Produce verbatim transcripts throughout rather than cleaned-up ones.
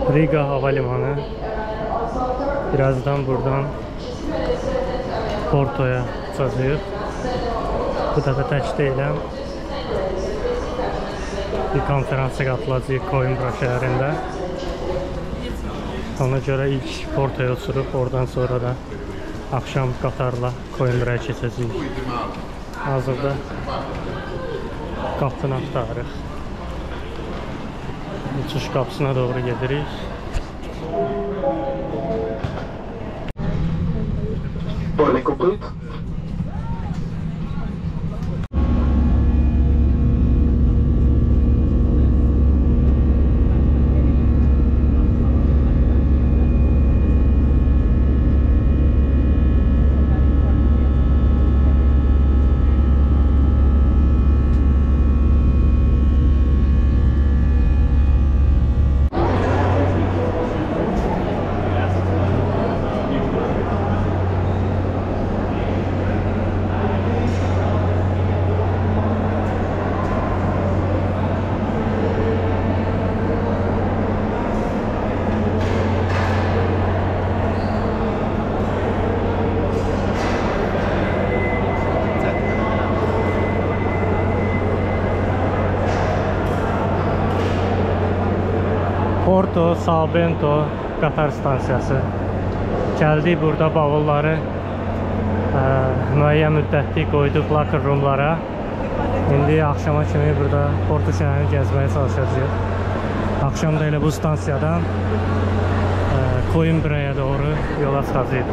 Riga Havalimanı. Birazdan buradan Porto'ya uçacağıq. Bu da tək deyiləm. Bir konferansa qatılacağıq Coimbra şəhərində. Ona görə ilk Porto'ya uçurup oradan sonra da akşam Qatarla Coimbra'ya keçəcəyik. Hazırda qapını axtarırıq. Uçuş qapısına doğru gedirik. Boarding complete. Porto, Salbento Qatar stansiyası. Gəldik, burada bavulları ə, müəyyən müddətli qoyduq locker roomlara. İndi axşama kimi burada Porto şəhərini gəzməyə çalışacağıq. Axşam da elə bu stansiyadan ə, Coimbra'ya doğru yola çıxacağıq.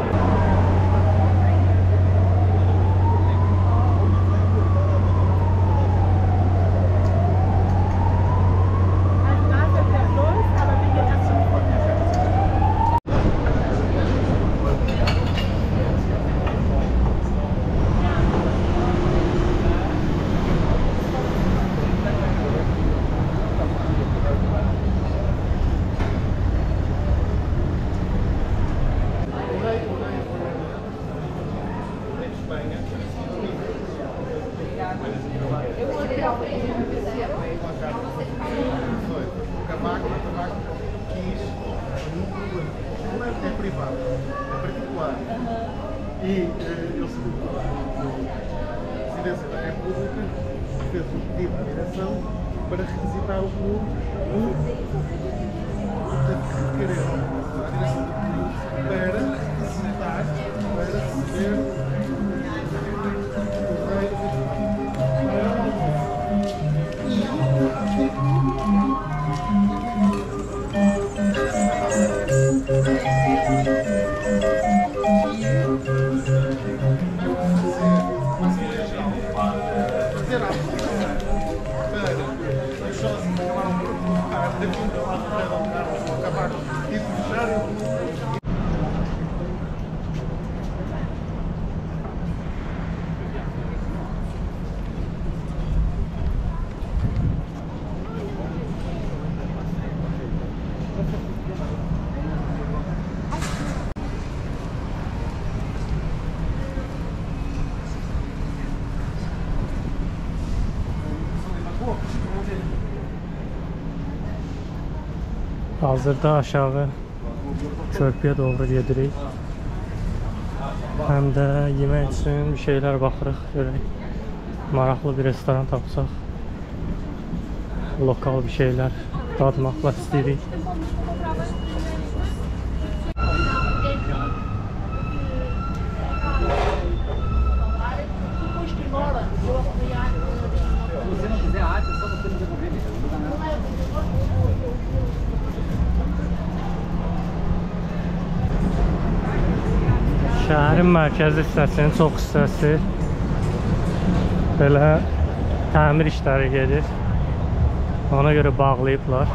E eu sou a Presidência da República fez um pedido à direção para requisitar o clube de requerer à direção do clube para requisitar, para receber o rei Hazırda aşağı körpüyə doğru gedirik. Həm də yemək üçün bir şeylər baxırıq. Görək, maraqlı bir restoran tapsaq, lokal bir şeylər dadmaqla istəyirik. Şəhərin mərkəzi hissəsinin çox hissəsi belə təmir işləri gedir. Ona görə bağlayıblar.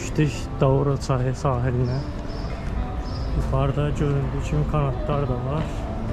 düşdük Douro çayı sahilinə. Yuxarıda göründüyü kimi kanatlar da var.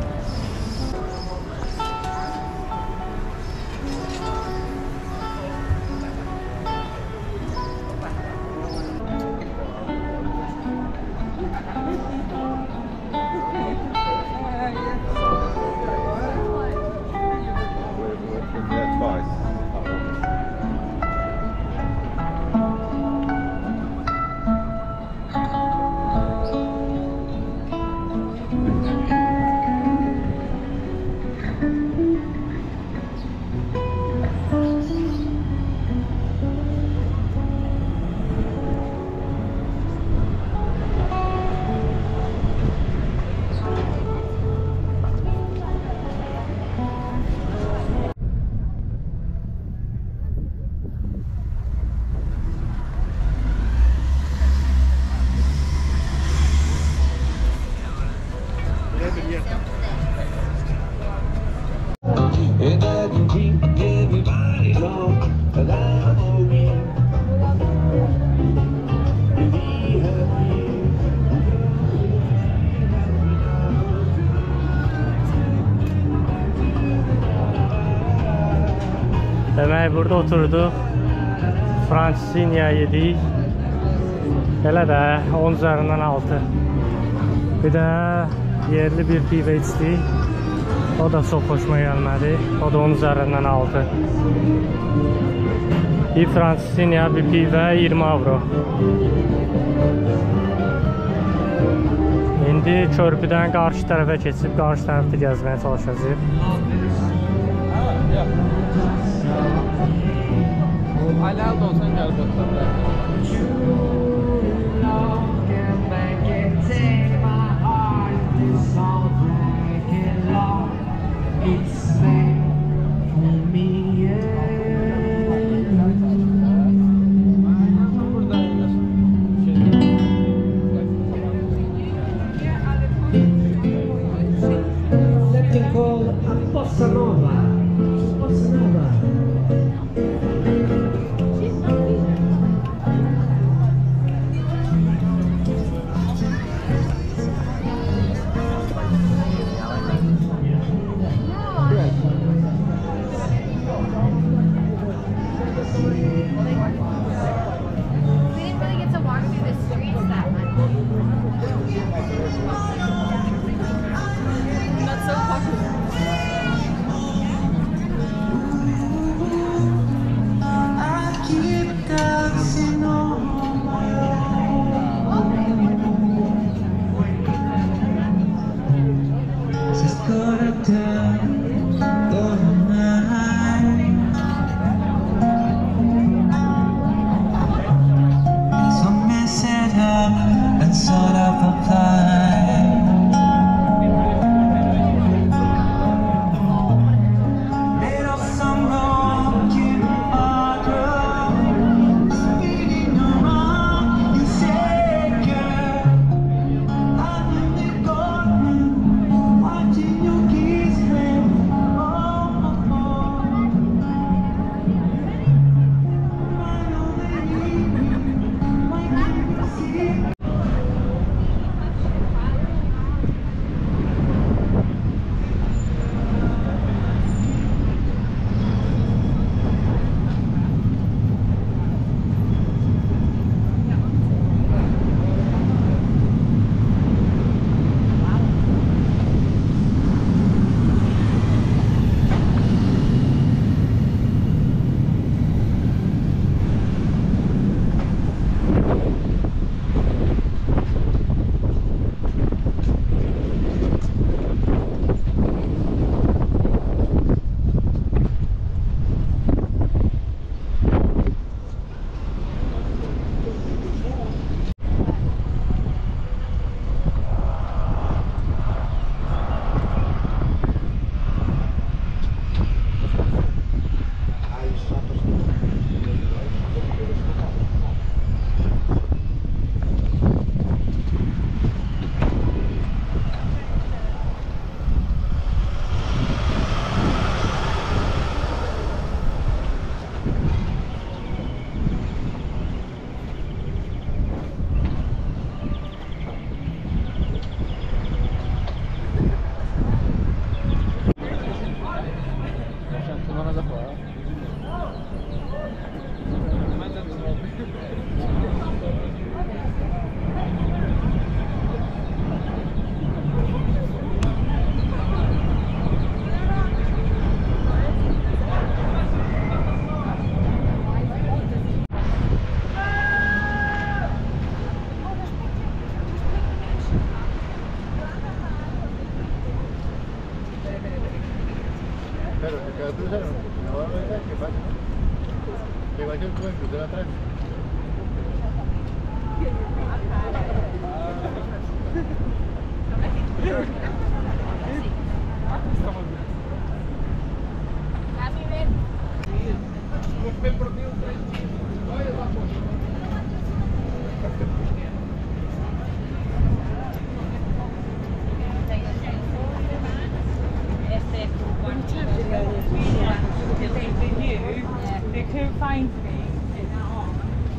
And I can keep everybody long that I'm okay. Be happy. Demək burada oturduq. Fransiniya yedik. Elə də on üzərindən altı. Bir də yerli bir pivə içdik. O da çox xoşuma gəlmədi. O da on üzərindən altı. Bir Fransiniya, bir pivə iyirmi avro. İndi körpüdən qarşı tərəfə keçib, qarşı tərəfdə gəzməyə çalışacağıq. Hala olsan gel bakalım. Something called a bossa nova. Bossa nova. lo cruzaron. Ahora no sabes qué pasa. Igual que el pueden cruzar atrás. They couldn't find me in that arm.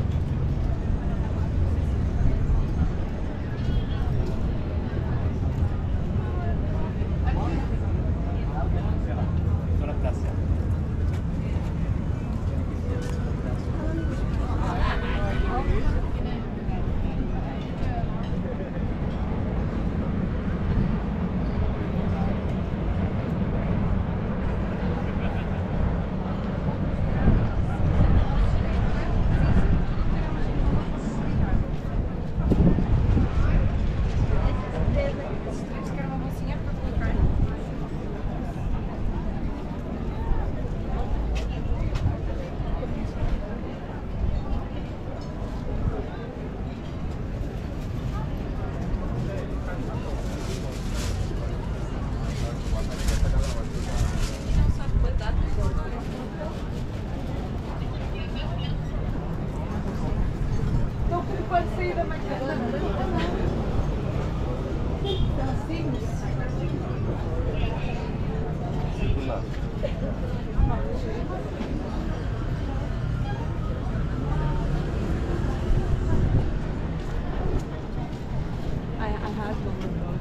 I, I had one of those.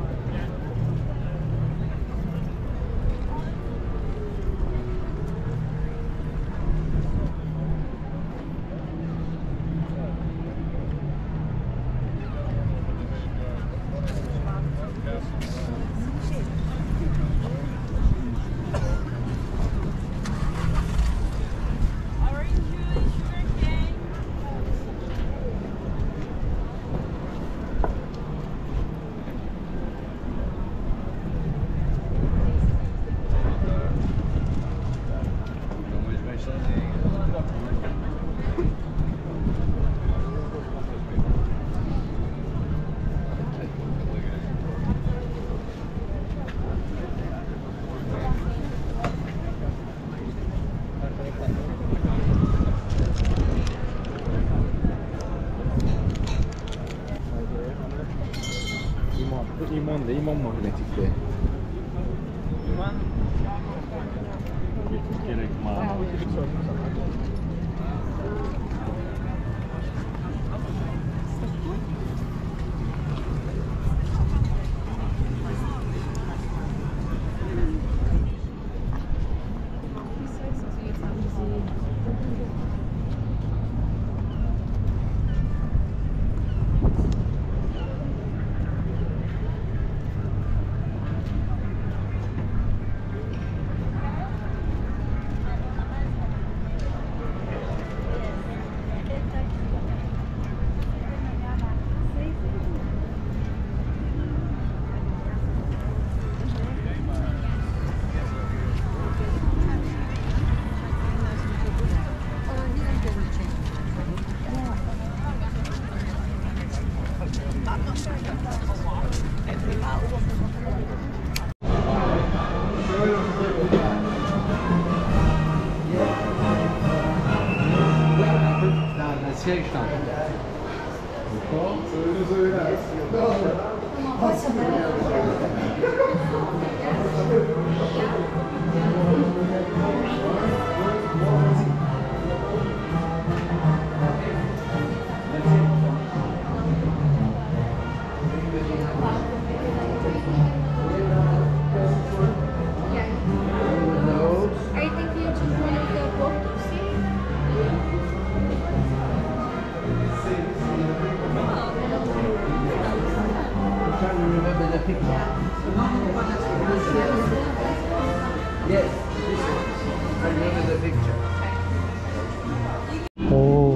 İmon da imon magnetikte. İman gerek mal. Siège là. Are you thinking of just one of the books? I'm trying to remember the picture. Yes, this one. I remember the picture. Oo.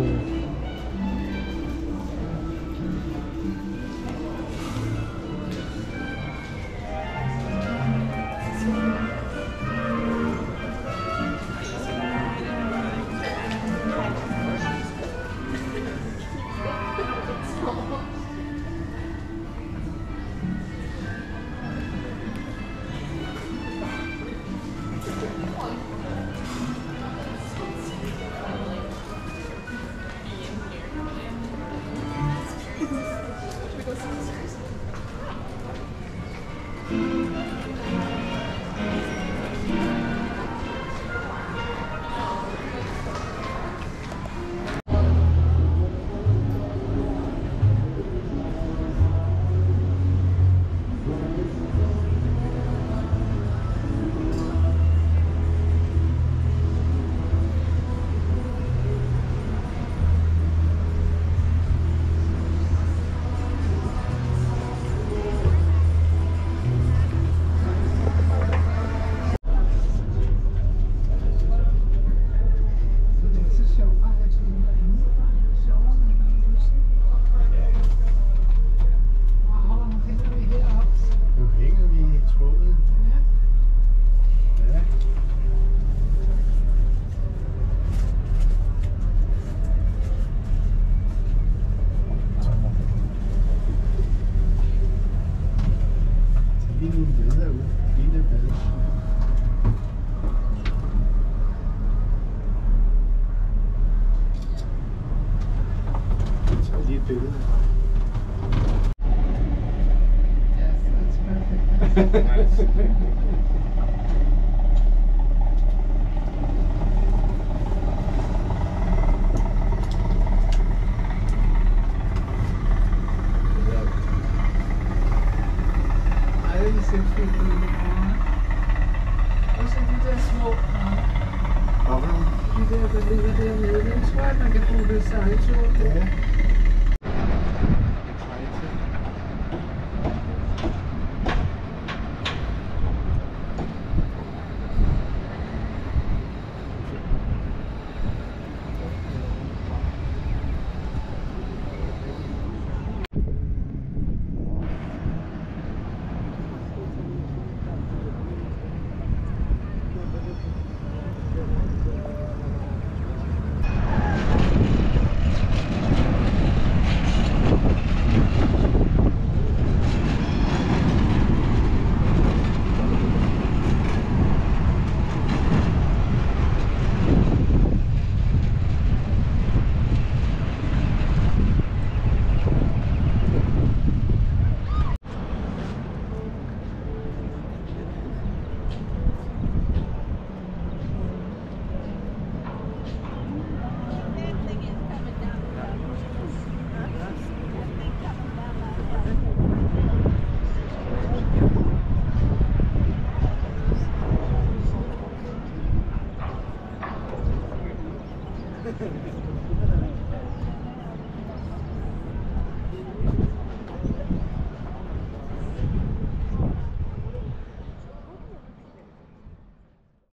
Nu hænger vi i tråden. Ja. Tag lige nogle billeder ud. Lille billede. Tag lige et billede. Ej, det ser fint ud. Og så de der små, Hvorfor? de der, der ligger dernede. Den tror jeg, man kan bruge det sejltur på. Ja.